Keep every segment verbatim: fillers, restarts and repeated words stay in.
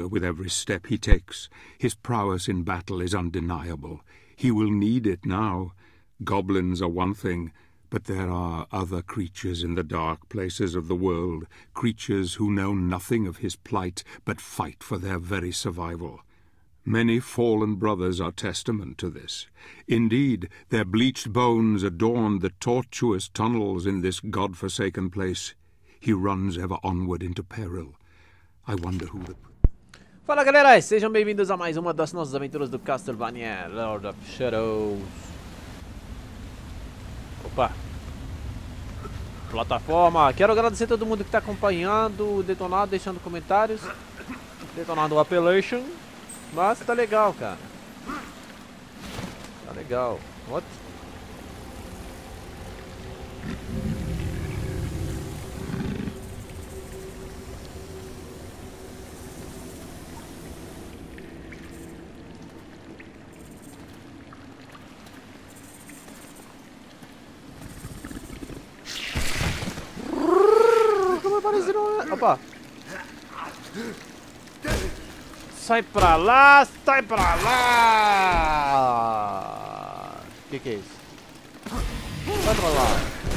with every step he takes. His prowess in battle is undeniable. He will need it now. Goblins are one thing, but there are other creatures in the dark places of the world, creatures who know nothing of his plight, but fight for their very survival. Many fallen brothers are testament to this. Indeed, their bleached bones adorn the tortuous tunnels in this god-forsaken place. He runs ever onward into peril. I wonder who the... Fala galera, sejam bem-vindos a mais uma das nossas aventuras do Castlevania Lord of Shadows. Opa! Plataforma! Quero agradecer a todo mundo que está acompanhando o Detonado, deixando comentários. Detonado Appellation. Mas tá legal, cara. Tá legal. What? Como parece não... Opa! Sai pra lá, sai pra lá! Que que é isso? Sai pra lá!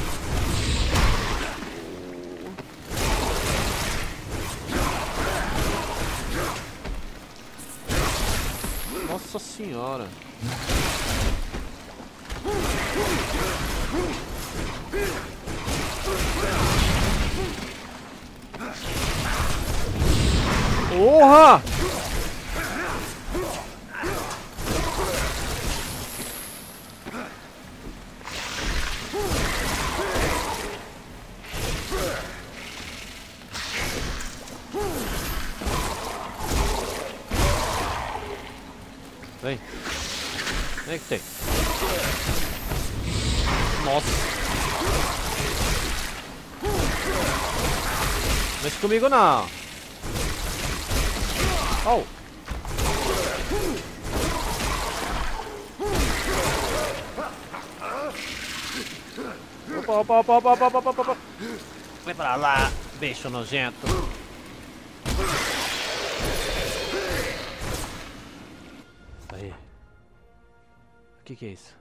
Nossa senhora! Porra! Vem. Vem que tem. Nossa. Mexe comigo não. Oh. Opa, opa, opa, opa, opa, opa, opa. Vai pra lá, bicho nojento. Aí. O que que é isso?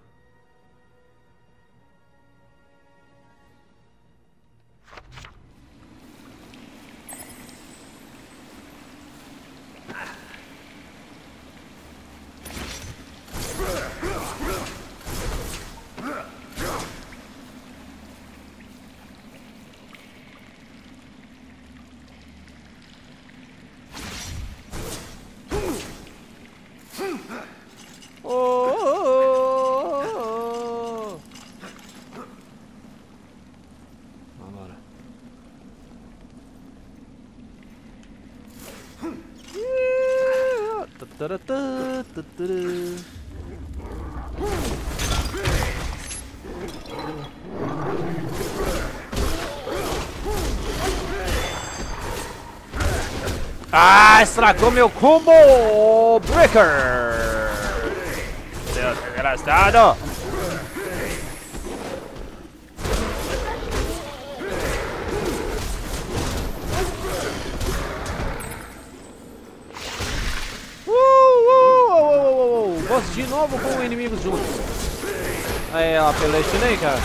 Ah, estragou meu combo breaker! Seu desgraçado! De novo com inimigos juntos. Aí, a Appellation aí, cara.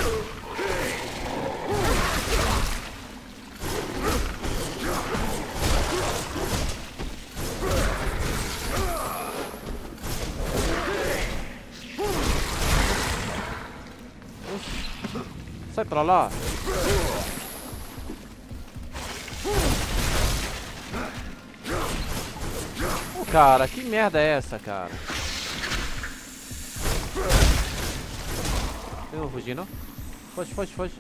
Sai pra lá. Oh, cara, que merda é essa, cara? Eu vou fugir, não? Foge, foge, foge.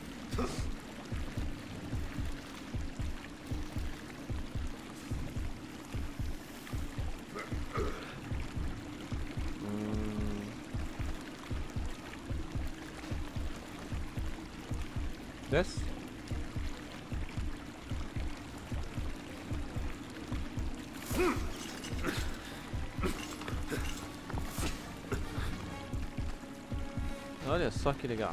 Hum. Desce. Olha só que legal.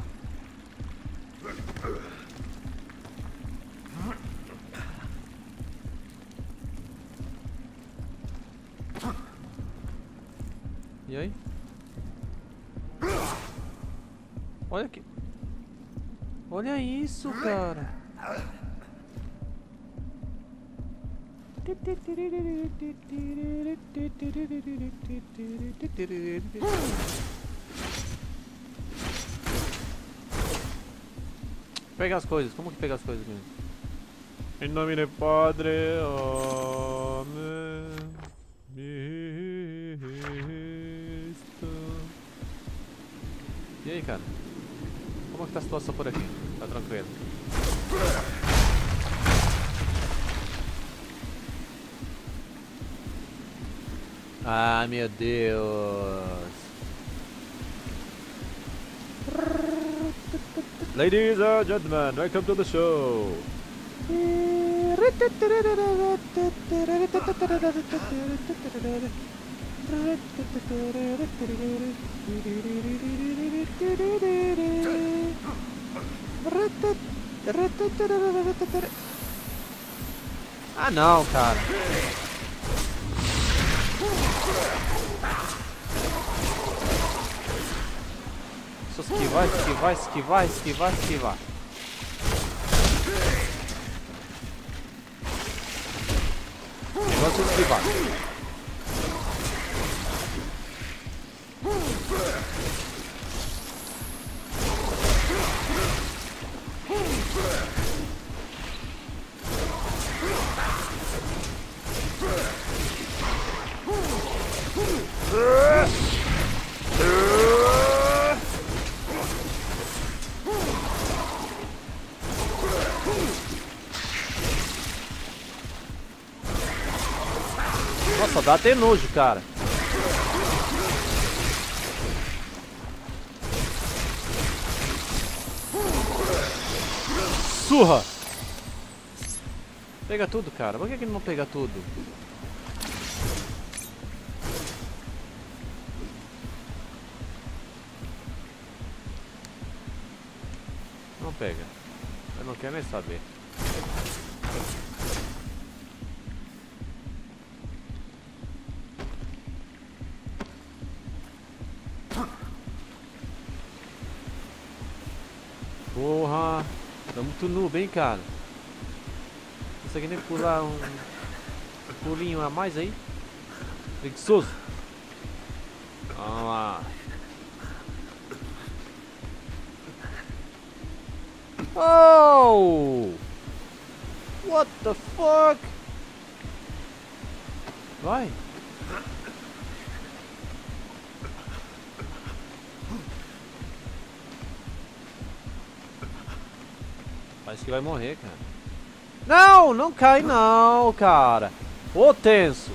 E aí? Olha aqui. Olha isso, cara. Pega as coisas. Como que pega as coisas mesmo? Em nome do Padre, Amém. E aí, cara? Como é que tá a situação por aqui? Tá tranquilo? Ah, meu Deus! Ladies and gentlemen, welcome to the show! Ah não, cara. Só esquivar, esquivar, esquivar, esquivar, esquivar. O negócio é esquivar. Nossa, dá até nojo, cara. Surra! Pega tudo, cara. Por que que ele não pega tudo? Não pega. Eu não quero nem saber. Porra! Tá muito noob, hein, cara? Não consegue nem pular um pulinho a mais aí? Preguiçoso! Vamos lá! Oh! What the fuck? Vai! Parece que vai morrer, cara. Não, não cai não, cara. Ô tenso.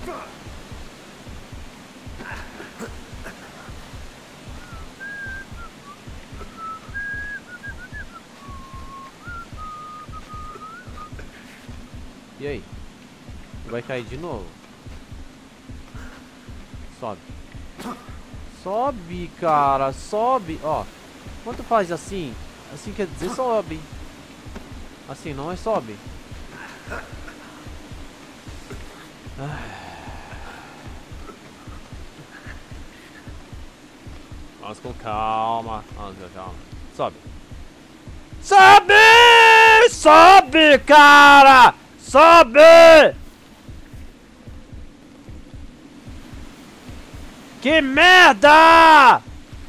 E aí? Vai cair de novo? Sobe. Sobe, cara, sobe. Ó, quando faz assim, assim quer dizer sobe. Assim não é sobe. Vamos com calma. Vamos com calma. Sobe. Sobe! Sobe, cara! Sobe! Que merda!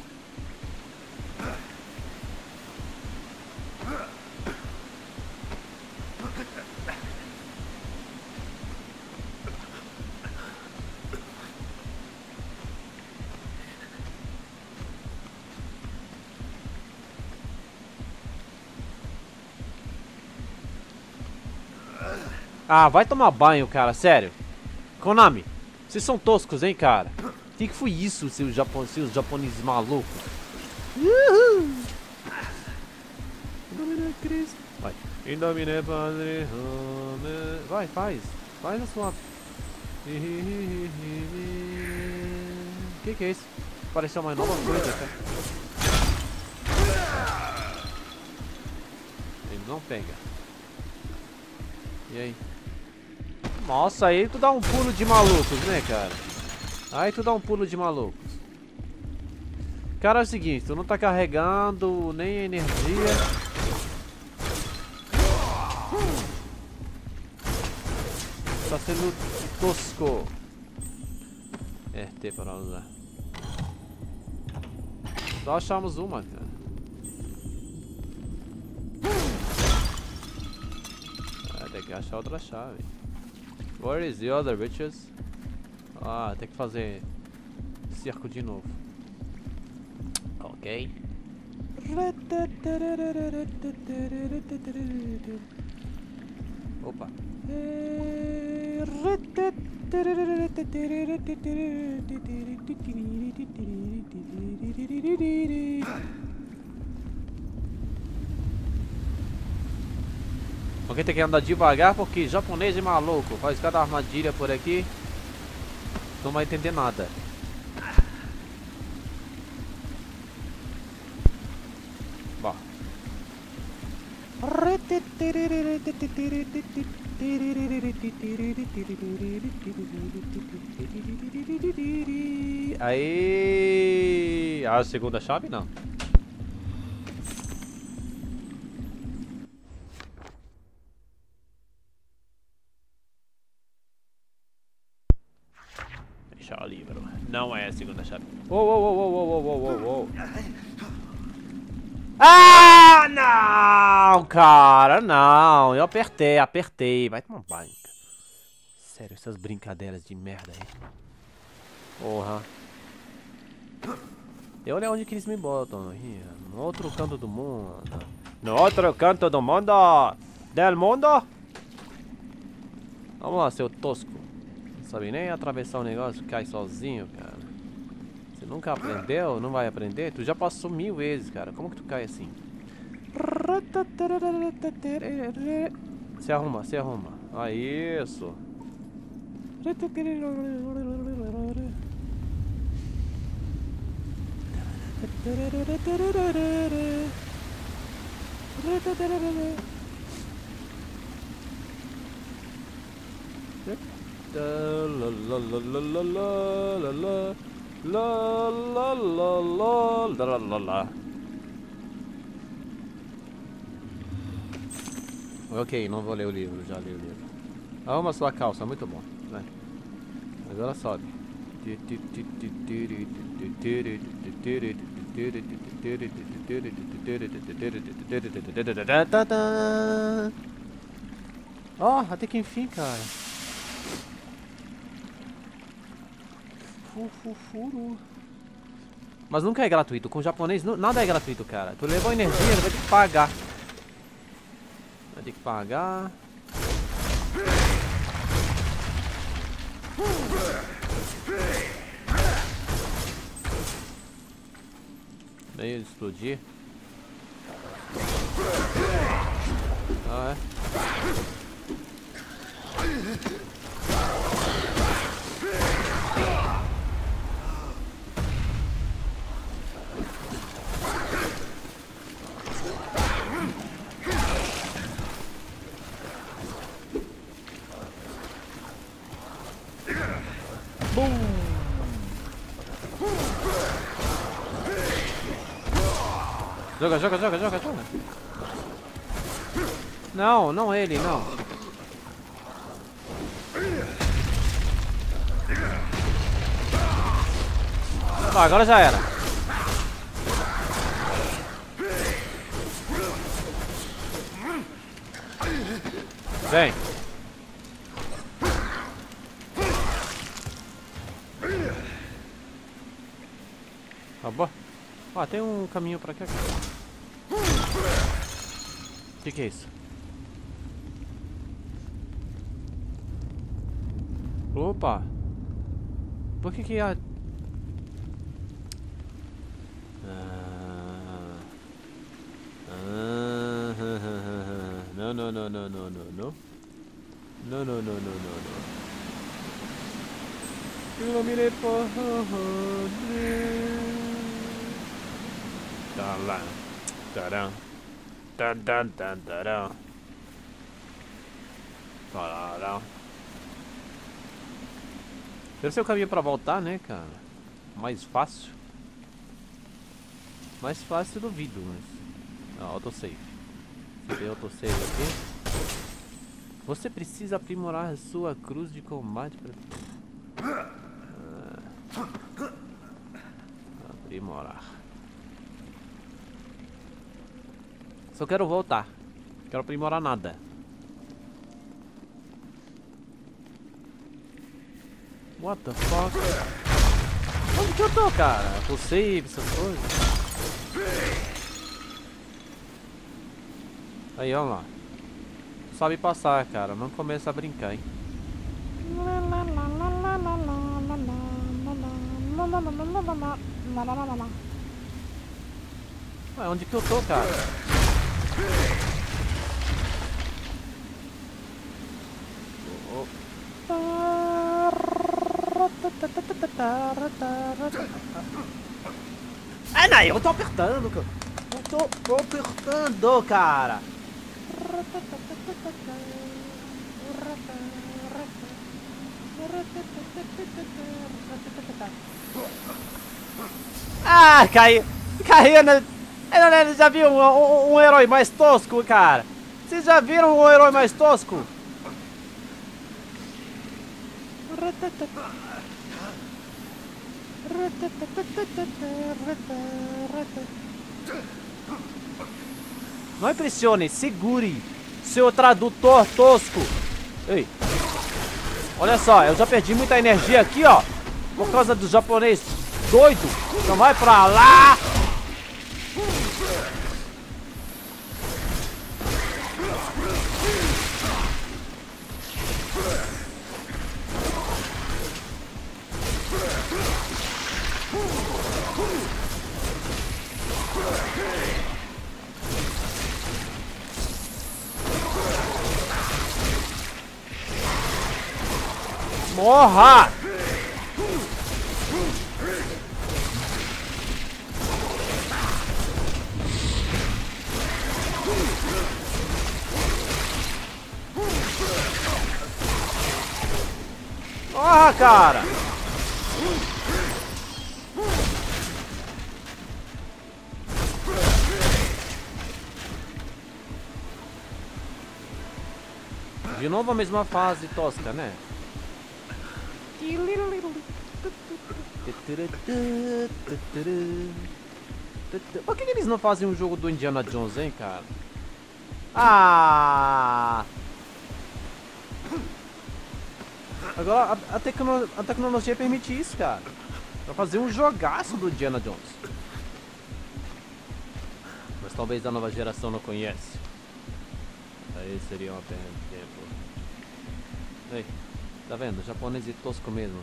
Ah, vai tomar banho, cara, sério. Konami, vocês são toscos, hein, cara. O que que foi isso, seus, japon seus japoneses malucos? Uhul. Em nome de Cristo. Vai. Em nome de Padre. Vai, faz. Faz a sua... Que que é isso? Pareceu uma nova coisa, cara. Ele não pega. E aí? Nossa, aí tu dá um pulo de malucos, né, cara? Aí tu dá um pulo de malucos. Cara, é o seguinte, tu não tá carregando nem a energia. Tá sendo tosco. R T para usar. Só achamos uma, cara. Ah, tem que achar outra chave. Where is the other bitches? Ah, tem que fazer circo de novo. Ok. Opa. Ok, tem que andar devagar porque japonês é maluco. Faz cada armadilha por aqui. Não vai entender nada. Bom. Aí, a segunda chave não. Deixa o livro. Não é a segunda chave. Oh, oh, oh, oh, oh, oh, oh, oh. Ah, não, cara, não. Eu apertei, apertei. Vai tomar banho. Sério, essas brincadeiras de merda aí. Porra. Eu olho onde que eles me botam aqui. No outro canto do mundo. No outro canto do mundo. Del mundo. Vamos lá, seu tosco. Não sabe nem atravessar o negócio, cai sozinho, cara. Você nunca aprendeu? Não vai aprender? Tu já passou mil vezes, cara. Como que tu cai assim? Se arruma, se arruma. Ah, isso. La la la la la la la. Ok, não vou ler o livro, já li o livro. Arruma sua calça, muito bom. Vai. Agora sobe. Oh, até que enfim, cara. Fufuru. Mas nunca é gratuito. Com o japonês nada é gratuito, cara. Tu levou energia, vai ter que pagar. Vai ter que pagar. Meio de explodir. Ah, é. Joga, joga, joga, joga, joga. Não, não ele, não. Ah, agora já era. Vem. Acabou? Ah, tem um caminho pra cá. O que que é isso? Opa! Por que que a... Ah... Ah... Não, não, não, não, não, não, não. Não, não, não, não, não, não. Eu não mirei por... Tá lá. Tadã. Tadã, tadã, tadã. Tadã. Deve ser o caminho pra voltar, né, cara? Mais fácil. Mais fácil duvido, mas... Ah, autosave. Se der autosave aqui. Você precisa aprimorar a sua cruz de combate para... Ah. Aprimorar. Só quero voltar. Quero aprimorar nada. What the fuck? Onde que eu tô, cara? Full save, essas coisas. Aí, vamos lá. Sabe passar, cara. Não começa a brincar, hein? Ué, onde que eu tô, cara? Oh, oh. Ah, não, eu tô apertando, cara. Eu tô, tô apertando, cara. Ah, caiu. Caiu, né? Já viu um, um, um herói mais tosco, cara? Vocês já viram um herói mais tosco? Não impressione, segure, seu tradutor tosco. Ei, olha só, eu já perdi muita energia aqui, ó, por causa do japonês doido. Então vai pra lá. Morra! Morra, cara! De novo a mesma fase tosca, né? Por que, que eles não fazem um jogo do Indiana Jones, hein, cara? Ah! Agora a, a, tecno, a tecnologia permite isso, cara. Pra fazer um jogaço do Indiana Jones. Mas talvez a nova geração não conhece. Aí seria uma perda de tempo. Ei, tá vendo? O japonês é tosco mesmo.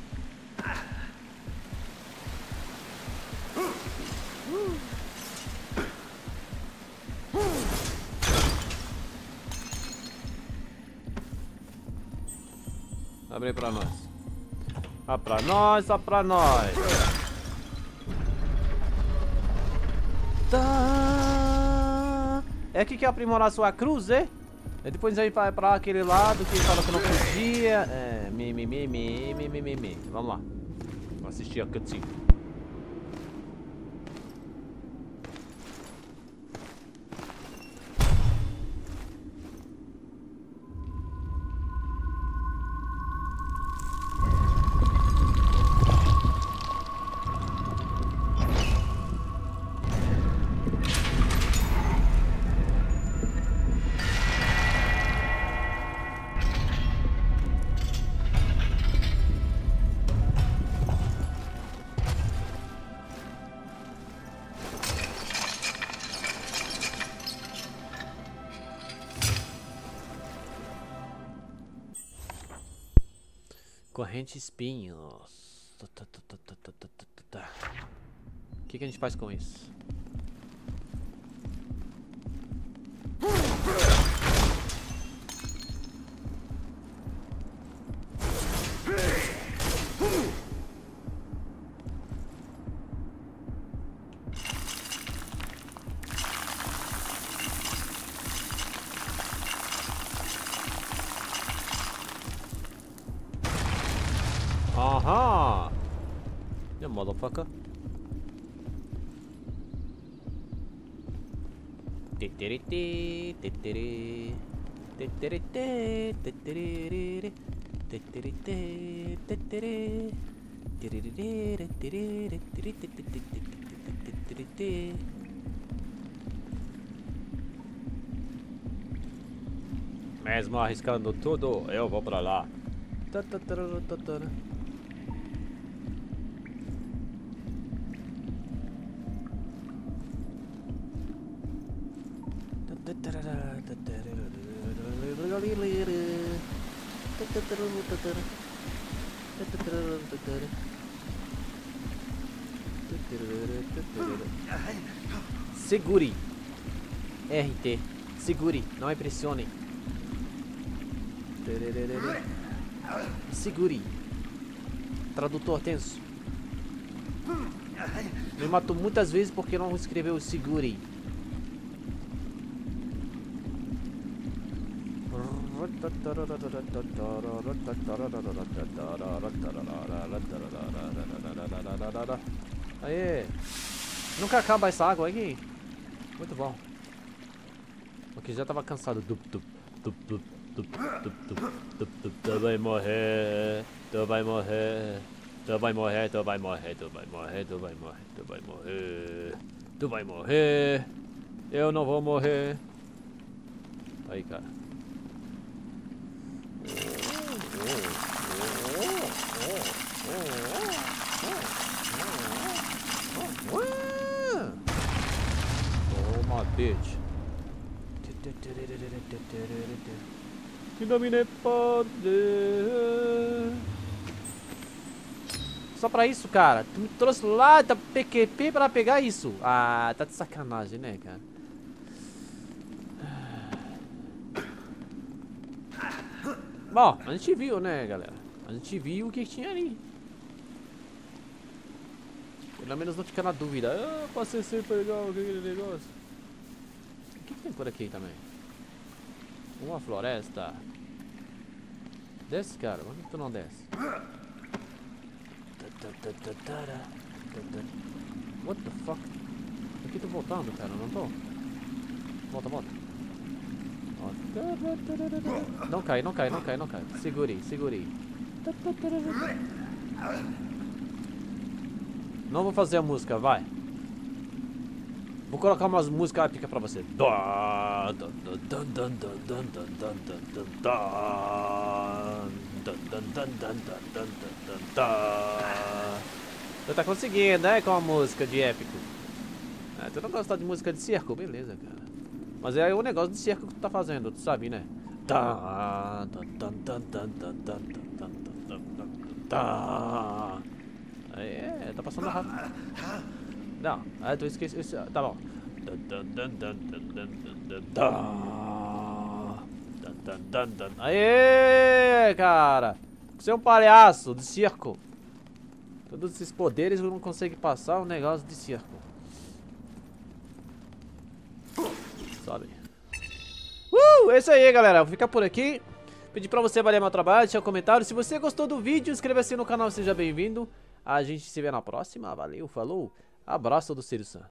Abre pra nós. Ah, pra nós, ah, pra nós. Tá. É aqui que é aprimorar sua cruz, é? E depois a gente vai pra aquele lado que fala que não podia. É, mi, mi, mi, mi, mi, mi, mi, mi. Vamos lá. Vou assistir a cutscene. Corrente espinhos. O que, que a gente faz com isso? Aha! Yeah, motherfucker. Teterete, tetere, teterete, teterere, teterete, tetere, tererere, terere, tererere. Mesmo arriscando tudo, eu vou pra lá. Segure. R T. Segure. Não impressione. Segure. Tradutor tenso. Me matou muitas vezes porque não escreveu segure. Aê! Nunca acaba essa água aqui. Muito bom. Porque já tava cansado. Dup, dup, dup, dup, dup, dup, dup, dup, dup. Tu vai morrer, tu vai morrer, tu vai morrer, tu vai morrer, tu vai morrer, tu vai morrer, tu vai morrer, tu vai morrer. Eu não vou morrer. Aí, cara. Toma, bitch. Que domine poder. Só pra isso, cara. Tu me trouxe lá da P Q P pra pegar isso. Ah, tá de sacanagem, né, cara? Bom, a gente viu, né, galera? A gente viu o que tinha ali. Pelo menos não fica na dúvida. Ah, passei sem pegar aquele negócio. O que, que tem por aqui também? Uma floresta. Desce, cara. Por que tu não desce? What the fuck? Aqui tô voltando, cara. Não tô? Volta, volta. Não cai, não cai, não cai, não cai. Segure, segure. Não vou fazer a música, vai. Vou colocar umas músicas épicas pra você. Tu tá conseguindo, né? Com a música de épico. Ah, tu não gosta de música de circo? Beleza, cara. Mas é o negócio de circo que tu tá fazendo, tu sabe, né? É, tá passando rápido. Não, aí tu esqueci. Tá bom. Aê, cara! Você é um palhaço de circo. Todos esses poderes não consegue passar um negócio de circo. Sabe? Uh, é isso aí, galera. Vou ficar por aqui. Pedir pra você avaliar meu trabalho, deixar um comentário. Se você gostou do vídeo, inscreva-se no canal, seja bem-vindo. A gente se vê na próxima. Valeu, falou. Abraço do Sirius Sam.